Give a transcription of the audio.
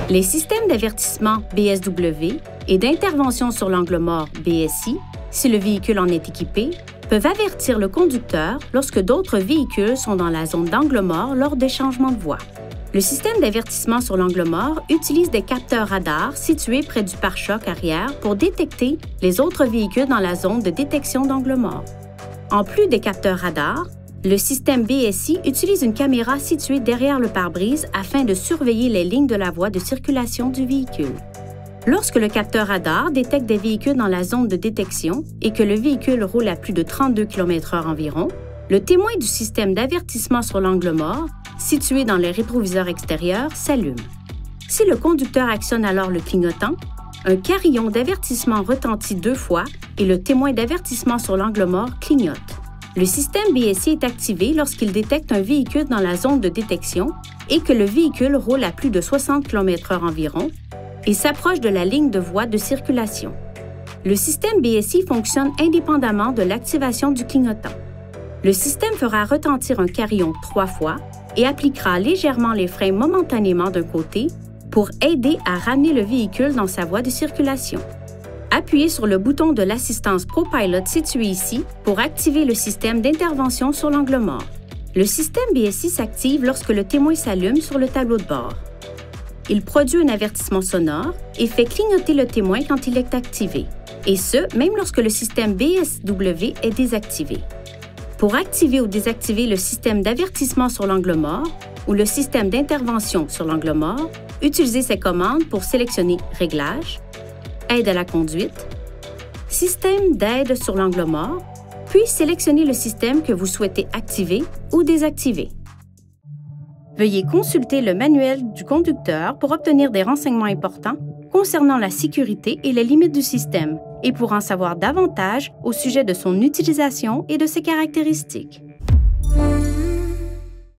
Les systèmes d'avertissement BSW et d'intervention sur l'angle mort BSI, si le véhicule en est équipé, peuvent avertir le conducteur lorsque d'autres véhicules sont dans la zone d'angle mort lors des changements de voie. Le système d'avertissement sur l'angle mort utilise des capteurs radars situés près du pare-choc arrière pour détecter les autres véhicules dans la zone de détection d'angle mort. En plus des capteurs radars, le système BSI utilise une caméra située derrière le pare-brise afin de surveiller les lignes de la voie de circulation du véhicule. Lorsque le capteur radar détecte des véhicules dans la zone de détection et que le véhicule roule à plus de 32 km/h environ, le témoin du système d'avertissement sur l'angle mort, situé dans le rétroviseur extérieur, s'allume. Si le conducteur actionne alors le clignotant, un carillon d'avertissement retentit 2 fois et le témoin d'avertissement sur l'angle mort clignote. Le système BSI est activé lorsqu'il détecte un véhicule dans la zone de détection et que le véhicule roule à plus de 60 km/h environ et s'approche de la ligne de voie de circulation. Le système BSI fonctionne indépendamment de l'activation du clignotant. Le système fera retentir un carillon 3 fois et appliquera légèrement les freins momentanément d'un côté pour aider à ramener le véhicule dans sa voie de circulation. Appuyez sur le bouton de l'assistance ProPilot situé ici pour activer le système d'intervention sur l'angle mort. Le système BSI s'active lorsque le témoin s'allume sur le tableau de bord. Il produit un avertissement sonore et fait clignoter le témoin quand il est activé, et ce, même lorsque le système BSW est désactivé. Pour activer ou désactiver le système d'avertissement sur l'angle mort ou le système d'intervention sur l'angle mort, utilisez ces commandes pour sélectionner Réglages, Aide à la conduite, Système d'aide sur l'angle mort, puis sélectionnez le système que vous souhaitez activer ou désactiver. Veuillez consulter le manuel du conducteur pour obtenir des renseignements importants concernant la sécurité et les limites du système et pour en savoir davantage au sujet de son utilisation et de ses caractéristiques.